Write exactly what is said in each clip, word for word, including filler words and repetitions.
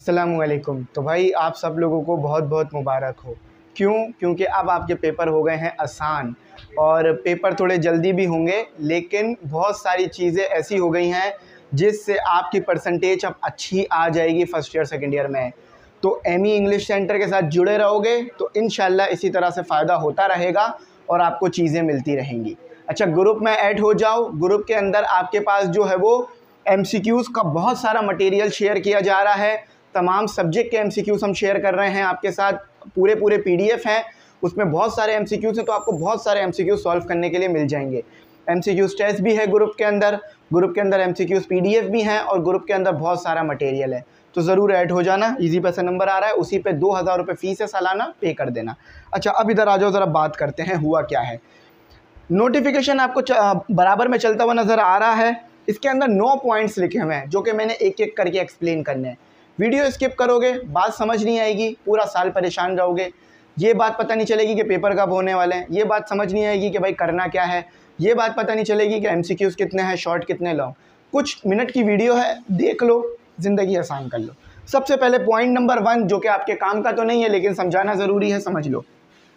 अस्सलामुअलैकुम। तो भाई आप सब लोगों को बहुत बहुत मुबारक हो। क्यों? क्योंकि अब आपके पेपर हो गए हैं आसान और पेपर थोड़े जल्दी भी होंगे, लेकिन बहुत सारी चीज़ें ऐसी हो गई हैं जिससे आपकी परसेंटेज अब अच्छी आ जाएगी फर्स्ट ईयर सेकंड ईयर में। तो एमी इंग्लिश सेंटर के साथ जुड़े रहोगे तो इंशाल्लाह इसी तरह से फ़ायदा होता रहेगा और आपको चीज़ें मिलती रहेंगी। अच्छा, ग्रुप में ऐड हो जाओ। ग्रुप के अंदर आपके पास जो है वो एमसीक्यूज़ का बहुत सारा मटेरियल शेयर किया जा रहा है। तमाम सब्जेक्ट के एमसीक्यूज़ हम शेयर कर रहे हैं आपके साथ, पूरे पूरे पीडीएफ हैं, उसमें बहुत सारे एमसीक्यूज़ हैं, तो आपको बहुत सारे एमसीक्यूज़ सॉल्व करने के लिए मिल जाएंगे। एमसीक्यूज़ टेस्ट भी है ग्रुप के अंदर, ग्रुप के अंदर एमसीक्यूज़ पीडीएफ भी हैं और ग्रुप के अंदर बहुत सारा मटेरियल है। तो ज़रूर ऐड हो जाना। इजी पैसा नंबर आ रहा है, उसी पे दो हज़ार रुपये फ़ीस है सालाना, पे कर देना। अच्छा, अब इधर आ जाओ, ज़रा बात करते हैं हुआ क्या है। नोटिफिकेशन आपको बराबर में चलता हुआ नज़र आ रहा है। इसके अंदर नौ पॉइंट्स लिखे हुए हैं जो कि मैंने एक एक करके एक्सप्लेन करने हैं। वीडियो स्किप करोगे, बात समझ नहीं आएगी, पूरा साल परेशान रहोगे। ये बात पता नहीं चलेगी कि पेपर कब होने वाले हैं, ये बात समझ नहीं आएगी कि भाई करना क्या है, ये बात पता नहीं चलेगी कि एमसीक्यूज़ कितने हैं, शॉर्ट कितने लॉन्ग। कुछ मिनट की वीडियो है, देख लो, ज़िंदगी आसान कर लो। सबसे पहले पॉइंट नंबर वन, जो कि आपके काम का तो नहीं है लेकिन समझाना ज़रूरी है, समझ लो।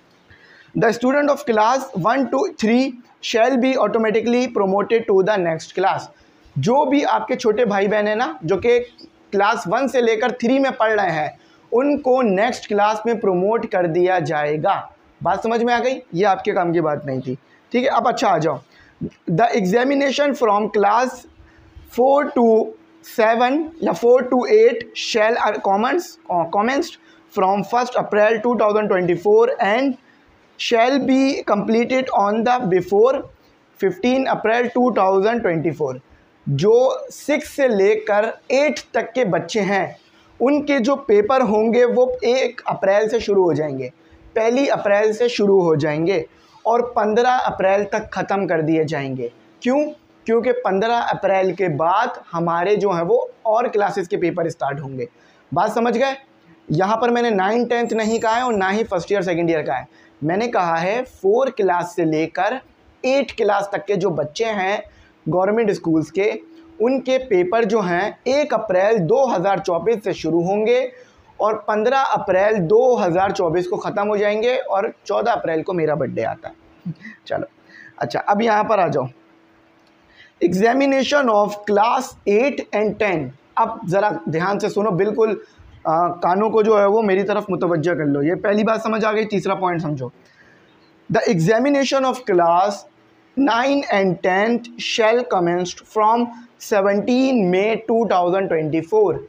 The student of class one two three shall be automatically promoted to the next class. जो भी आपके छोटे भाई बहन है ना, जो कि क्लास वन से लेकर थ्री में पढ़ रहे हैं, उनको नेक्स्ट क्लास में प्रमोट कर दिया जाएगा। बात समझ में आ गई? ये आपके काम की बात नहीं थी, ठीक है। अब अच्छा आ जाओ। The examination from class four to seven या four to eight shall commence commenced from first April two thousand twenty four and shall be completed on the before fifteen April two thousand twenty four. जो six से लेकर eight तक के बच्चे हैं उनके जो पेपर होंगे वो एक अप्रैल से शुरू हो जाएंगे, पहली अप्रैल से शुरू हो जाएंगे और पंद्रह अप्रैल तक ख़त्म कर दिए जाएंगे। क्यों? क्योंकि पंद्रह अप्रैल के बाद हमारे जो हैं वो और क्लासेस के पेपर स्टार्ट होंगे। बात समझ गए? यहाँ पर मैंने नाइन टेंथ नहीं कहा है और ना ही फर्स्ट ईयर सेकेंड ईयर का है। मैंने कहा है फोर क्लास से लेकर एट क्लास तक के जो बच्चे हैं गवर्नमेंट स्कूल्स के, उनके पेपर जो हैं एक अप्रैल दो हज़ार चौबीस से शुरू होंगे और पंद्रह अप्रैल दो हज़ार चौबीस को ख़त्म हो जाएंगे और चौदह अप्रैल को मेरा बर्थडे आता है। चलो अच्छा, अब यहाँ पर आ जाओ। Examination of class eight and ten. अब ज़रा ध्यान से सुनो, बिल्कुल आ, कानों को जो है वो मेरी तरफ मुतवज्जा कर लो। ये पहली बात समझ आ गई। तीसरा पॉइंट समझो। The examination of class nine and tenth shall commenced from seventeen May two thousand twenty four.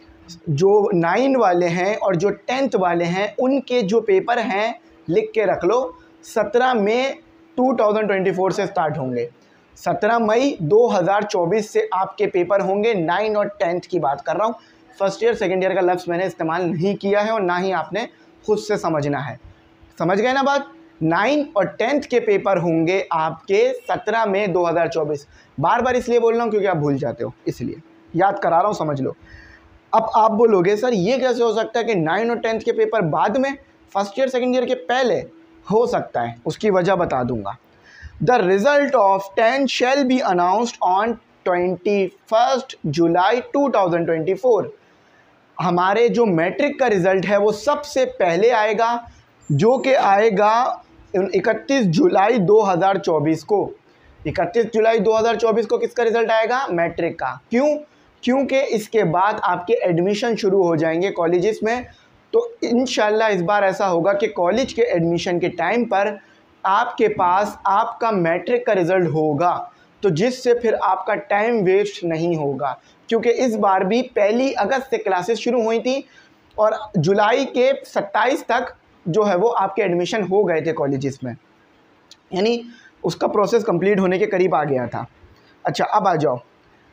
जो नाइन वाले हैं और जो टेंथ वाले हैं उनके जो पेपर हैं, लिख के रख लो, सत्रह मई टू थाउजेंड ट्वेंटी फोर से स्टार्ट होंगे। सत्रह मई दो हज़ार चौबीस से आपके पेपर होंगे। नाइन और टेंथ की बात कर रहा हूँ। फर्स्ट ईयर सेकेंड ईयर का लफ्ज़ मैंने इस्तेमाल नहीं किया है और ना ही आपने खुद से समझना है। समझ गए ना बात? नाइन और टेंथ के पेपर होंगे आपके सत्रह मई दो हज़ार चौबीस। बार बार इसलिए बोल रहा हूँ क्योंकि आप भूल जाते हो, इसलिए याद करा रहा हूँ, समझ लो। अब आप बोलोगे सर ये कैसे हो सकता है कि नाइन और टेंथ के पेपर बाद में, फर्स्ट ईयर सेकेंड ईयर के पहले? हो सकता है, उसकी वजह बता दूंगा। The result of tenth shall be announced on twenty first July two thousand twenty four. हमारे जो मैट्रिक का रिज़ल्ट है वो सबसे पहले आएगा, जो कि आएगा इकतीस जुलाई दो हज़ार चौबीस को। इकतीस जुलाई दो हज़ार चौबीस को किसका रिज़ल्ट आएगा? मैट्रिक का। क्यों? क्योंकि इसके बाद आपके एडमिशन शुरू हो जाएंगे कॉलेजेस में। तो इंशाल्लाह इस बार ऐसा होगा कि कॉलेज के एडमिशन के टाइम पर आपके पास आपका मैट्रिक का रिज़ल्ट होगा, तो जिससे फिर आपका टाइम वेस्ट नहीं होगा। क्योंकि इस बार भी पहली अगस्त से क्लासेस शुरू हुई थी और जुलाई के सत्ताईस तक जो है वो आपके एडमिशन हो गए थे कॉलेजेस में, यानी उसका प्रोसेस कंप्लीट होने के करीब आ गया था। अच्छा, अब आ जाओ।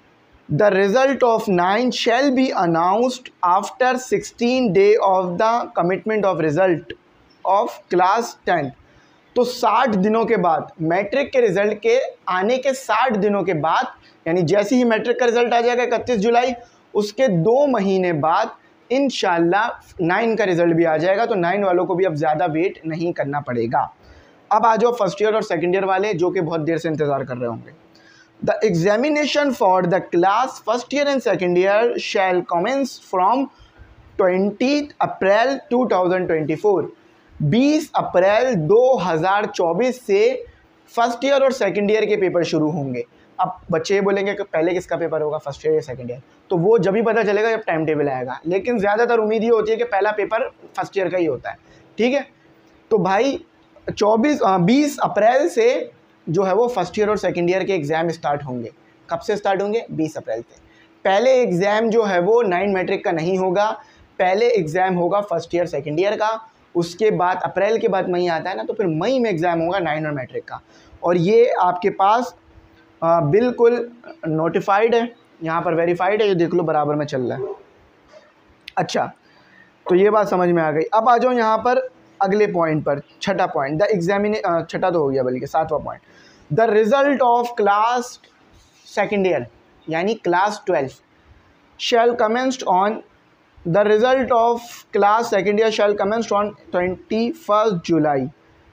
The result of nine shall be announced after sixteen day of the commitment of result of class ten. तो साठ दिनों के बाद, मैट्रिक के रिज़ल्ट के आने के साठ दिनों के बाद, यानी जैसे ही मैट्रिक का रिज़ल्ट आ जाएगा इकतीस जुलाई, उसके दो महीने बाद इंशाल्लाह नाइन का रिज़ल्ट भी आ जाएगा। तो नाइन वालों को भी अब ज़्यादा वेट नहीं करना पड़ेगा। अब आ जाओ फर्स्ट ईयर और सेकेंड ईयर वाले, जो कि बहुत देर से इंतज़ार कर रहे होंगे। The examination for the class first year and second year shall commence from बीस अप्रैल दो हज़ार चौबीस, बीस अप्रैल दो हज़ार चौबीस से फर्स्ट ईयर और सेकंड ईयर के पेपर शुरू होंगे। अब बच्चे ये बोलेंगे कि पहले किसका पेपर होगा, फर्स्ट ईयर या सेकंड ईयर, तो वो जब ही पता चलेगा जब टाइम टेबल आएगा, लेकिन ज़्यादातर उम्मीद ये होती है कि पहला पेपर फर्स्ट ईयर का ही होता है। ठीक है, तो भाई चौबीस बीस अप्रैल से जो है वो फर्स्ट ईयर और सेकंड ईयर के एग्ज़ाम स्टार्ट होंगे। कब से स्टार्ट होंगे? बीस अप्रैल से। पहले एग्ज़ाम जो है वो नाइन मैट्रिक का नहीं होगा, पहले एग्ज़ाम होगा फर्स्ट ईयर सेकंड ईयर का, उसके बाद अप्रैल के बाद मई आता है ना, तो फिर मई में एग्ज़ाम होगा नाइन और मैट्रिक का। और ये आपके पास आ, बिल्कुल नोटिफाइड है, यहाँ पर वेरीफाइड है, ये देख लो बराबर में चल रहा है। अच्छा, तो ये बात समझ में आ गई। अब आ जाओ यहाँ पर अगले पॉइंट पर, छठा पॉइंट, द एग्जामिने छठा तो हो गया बल्कि सातवां point, the result of class second year यानी class twelfth shall commenced on the result of class second year shall commenced on twenty first July.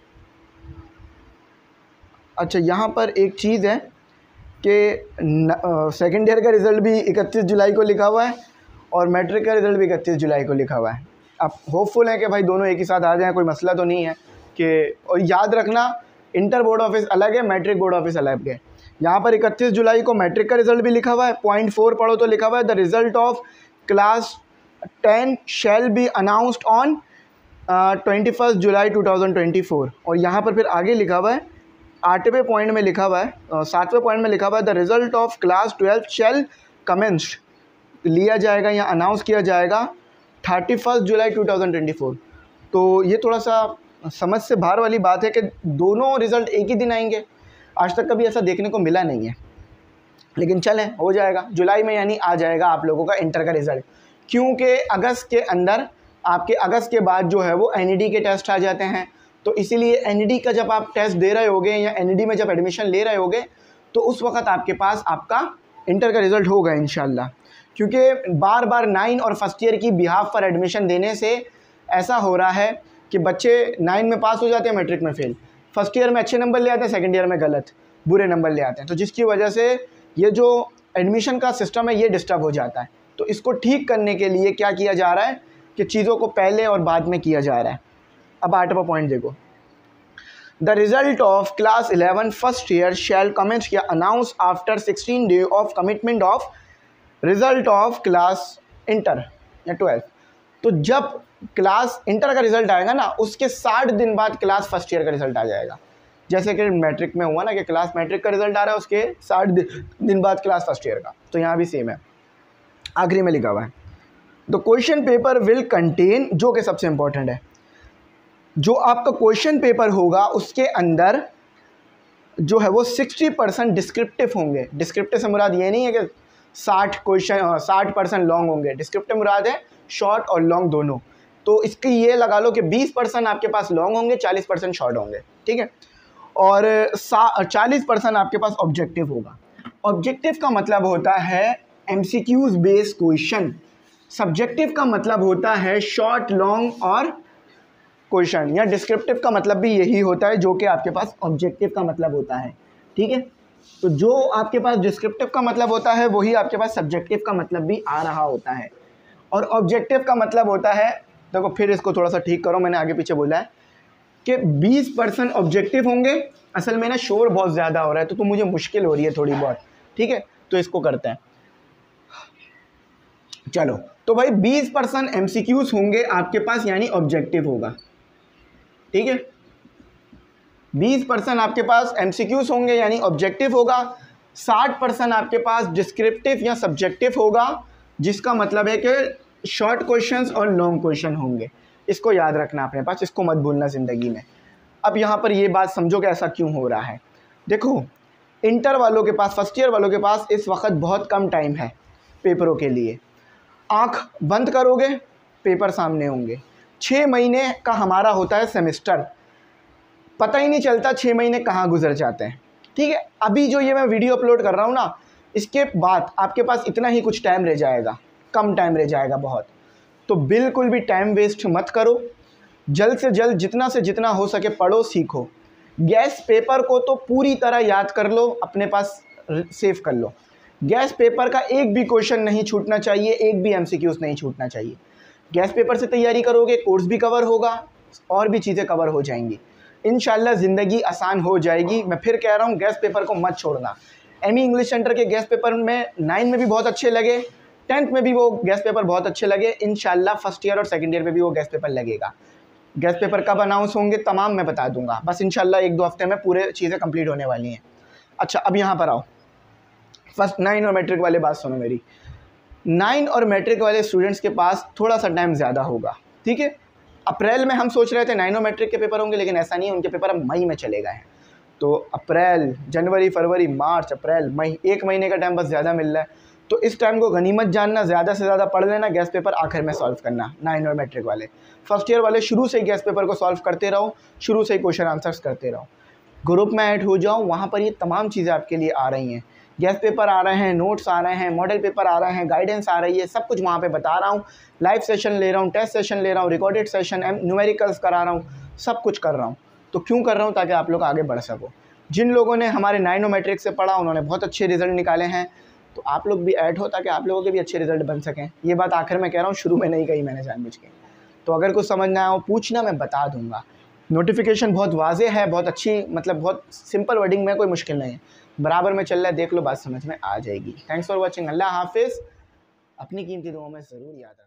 अच्छा, यहाँ पर एक चीज़ है कि सेकेंड ईयर का रिज़ल्ट भी इकतीस जुलाई को लिखा हुआ है और मैट्रिक का रिज़ल्ट भी इकतीस जुलाई को लिखा हुआ है। अब होपफुल है कि भाई दोनों एक ही साथ आ जाएं, कोई मसला तो नहीं है कि। और याद रखना, इंटर बोर्ड ऑफिस अलग है, मैट्रिक बोर्ड ऑफिस अलग है। यहाँ पर इकतीस जुलाई को मैट्रिक का रिज़ल्ट भी लिखा हुआ है, पॉइंट फोर पढ़ो तो लिखा हुआ है the result of class ten shall be announced on twenty first July two thousand twenty four. और यहाँ पर फिर आगे लिखा हुआ है, आठवें पॉइंट में लिखा हुआ है, सातवें पॉइंट में लिखा हुआ है the result of class twelfth shall commenced, लिया जाएगा या अनाउंस किया जाएगा thirty first July two thousand twenty four. तो ये थोड़ा सा समझ से बाहर वाली बात है कि दोनों रिज़ल्ट एक ही दिन आएंगे। आज तक कभी ऐसा देखने को मिला नहीं है, लेकिन चलें हो जाएगा जुलाई में, यानी आ जाएगा आप लोगों का इंटर का रिज़ल्ट, क्योंकि अगस्त के अंदर आपके अगस्त के बाद जो है वो एन ई डी के टेस्ट आ जाते हैं। तो इसीलिए एन ई डी का जब आप टेस्ट दे रहे होगे या एन ई डी में जब एडमिशन ले रहे होगे तो उस वक्त आपके पास आपका इंटर का रिज़ल्ट होगा इंशाल्लाह। क्योंकि बार बार नाइन और फर्स्ट ईयर की बिहाफ पर एडमिशन देने से ऐसा हो रहा है कि बच्चे नाइन में पास हो जाते हैं, मैट्रिक में फेल, फर्स्ट ईयर में अच्छे नंबर ले आते हैं, सेकेंड ईयर में गलत बुरे नंबर ले आते हैं, तो जिसकी वजह से ये जो एडमिशन का सिस्टम है ये डिस्टर्ब हो जाता है। तो इसको ठीक करने के लिए क्या किया जा रहा है कि चीज़ों को पहले और बाद में किया जा रहा है। अब आठवां पॉइंट देखो, the result of class eleven first year shall commence या announce after sixteen day of commitment of result of class inter या ट्वेल्थ। तो जब क्लास इंटर का रिजल्ट आएगा ना, उसके साठ दिन बाद क्लास फर्स्ट ईयर का रिजल्ट आ जाएगा। जैसे कि मैट्रिक में हुआ ना कि क्लास मैट्रिक का रिजल्ट आ रहा है, उसके साठ दिन बाद क्लास फर्स्ट ईयर का, तो यहाँ भी सेम है, आखिरी में लिखा हुआ है the question paper will contain, जो कि सबसे इंपॉर्टेंट है, जो आपका क्वेश्चन पेपर होगा उसके अंदर जो है वो सिक्सटी परसेंट डिस्क्रिप्टिव होंगे। डिस्क्रिप्टिव से मुराद ये नहीं है कि साठ क्वेश्चन साठ परसेंट लॉन्ग होंगे, डिस्क्रिप्टिव मुराद है शॉर्ट और लॉन्ग दोनों। तो इसकी ये लगा लो कि बीस परसेंट आपके पास लॉन्ग होंगे, चालीस परसेंट शॉर्ट होंगे, ठीक है, और चालीस परसेंट आपके पास ऑब्जेक्टिव होगा। ऑब्जेक्टिव का मतलब होता है एमसीक्यूज बेस्ड क्वेश्चन, सब्जेक्टिव का मतलब होता है शॉर्ट लॉन्ग और क्वेश्चन, या डिस्क्रिप्टिव का मतलब भी यही होता है जो कि आपके पास ऑब्जेक्टिव का मतलब होता है, ठीक है। तो जो आपके पास डिस्क्रिप्टिव का मतलब होता है वही आपके पास सब्जेक्टिव का मतलब भी आ रहा होता है। और ऑब्जेक्टिव का मतलब होता है, देखो फिर इसको थोड़ा सा ठीक करो, मैंने आगे पीछे बोला है कि बीस परसेंट ऑब्जेक्टिव होंगे। असल में ना शोर बहुत ज़्यादा हो रहा है तो, तो मुझे मुश्किल हो रही है थोड़ी बहुत, ठीक है, तो इसको करते हैं। चलो, तो भाई बीस परसेंट एमसीक्यूज होंगे आपके पास, यानी ऑब्जेक्टिव होगा, ठीक है। बीस परसेंट आपके पास एमसीक्यूज होंगे यानी ऑब्जेक्टिव होगा, साठ परसेंट आपके पास डिस्क्रिप्टिव या सब्जेक्टिव होगा, जिसका मतलब है कि शॉर्ट क्वेश्चंस और लॉन्ग क्वेश्चन होंगे। इसको याद रखना अपने पास, इसको मत भूलना ज़िंदगी में। अब यहाँ पर ये बात समझो कि ऐसा क्यों हो रहा है। देखो, इंटर वालों के पास, फर्स्ट ईयर वालों के पास इस वक्त बहुत कम टाइम है पेपरों के लिए। आँख बंद करोगे पेपर सामने होंगे। छः महीने का हमारा होता है सेमेस्टर, पता ही नहीं चलता छः महीने कहाँ गुजर जाते हैं, ठीक है। अभी जो ये मैं वीडियो अपलोड कर रहा हूँ ना, इसके बाद आपके पास इतना ही कुछ टाइम रह जाएगा, कम टाइम रह जाएगा बहुत। तो बिल्कुल भी टाइम वेस्ट मत करो, जल्द से जल्द जितना से जितना हो सके पढ़ो, सीखो। गैस पेपर को तो पूरी तरह याद कर लो, अपने पास सेव कर लो। गैस पेपर का एक भी क्वेश्चन नहीं छूटना चाहिए, एक भी एमसीक्यूज नहीं छूटना चाहिए। गैस पेपर से तैयारी करोगे, कोर्स भी कवर होगा और भी चीज़ें कवर हो जाएंगी। इंशाल्लाह ज़िंदगी आसान हो जाएगी। मैं फिर कह रहा हूँ, गैस पेपर को मत छोड़ना। एम ई इंग्लिश सेंटर के गैस पेपर में नाइन में भी बहुत अच्छे लगे, टेंथ में भी वो गैस पेपर बहुत अच्छे लगे। इंशाल्लाह फर्स्ट ईयर और सेकंड ईयर में भी वो गैस पेपर लगेगा। गैस पेपर कब अनाउंस होंगे तमाम मैं बता दूंगा, बस इंशाल्लाह एक दो हफ्ते में पूरे चीज़ें कंप्लीट होने वाली हैं। अच्छा, अब यहाँ पर आओ, फर्स्ट नाइन और मैट्रिक वाले बात सुनो मेरी। नाइन और मैट्रिक वाले स्टूडेंट्स के पास थोड़ा सा टाइम ज़्यादा होगा, ठीक है। अप्रैल में हम सोच रहे थे नाइन और मैट्रिक के पेपर होंगे, लेकिन ऐसा नहीं है, उनके पेपर अब मई में चले गए हैं। तो अप्रैल, जनवरी, फरवरी, मार्च, अप्रैल, मई, एक महीने का टाइम बस ज़्यादा मिल रहा है। तो इस टाइम को गनीमत जानना, ज़्यादा से ज़्यादा पढ़ लेना, गैस पेपर आखिर में सॉल्व करना। नाइन और मैट्रिक वाले, फर्स्ट ईयर वाले शुरू से ही गैस पेपर को सॉल्व करते रहो, शुरू से ही क्वेश्चन आंसर्स करते रहो। ग्रुप में ऐड हो जाओ, वहाँ पर ये तमाम चीज़ें आपके लिए आ रही हैं। गैस पेपर आ रहे हैं, नोट्स आ रहे हैं, मॉडल पेपर आ रहे हैं, गाइडेंस आ रही है, सब कुछ वहाँ पे बता रहा हूँ। लाइव सेशन ले रहा हूँ, टेस्ट सेशन ले रहा हूँ, रिकॉर्डेड सेशन, न्यूमेरिकल्स करा रहा हूँ, सब कुछ कर रहा हूँ। तो क्यों कर रहा हूँ? ताकि आप लोग आगे बढ़ सको। जिन लोगों ने हमारे नाइनो मैट्रिक से पढ़ा उन्होंने बहुत अच्छे रिजल्ट निकाले हैं, तो आप लोग भी ऐड हो ताकि आप लोगों के भी अच्छे रिजल्ट बन सकें। ये बात आखिर में कह रहा हूँ, शुरू में नहीं कही मैंने जानबूझ के। तो अगर कुछ समझ ना आए पूछना, मैं बता दूंगा। नोटिफिकेशन बहुत वाज़ेह है, बहुत अच्छी, मतलब बहुत सिंपल वर्डिंग में, कोई मुश्किल नहीं है, बराबर में चल रहा है, देख लो, बात समझ में आ जाएगी। Thanks for watching. अल्लाह हाफिज़। अपनी कीमती दुआओं में ज़रूर याद रखना।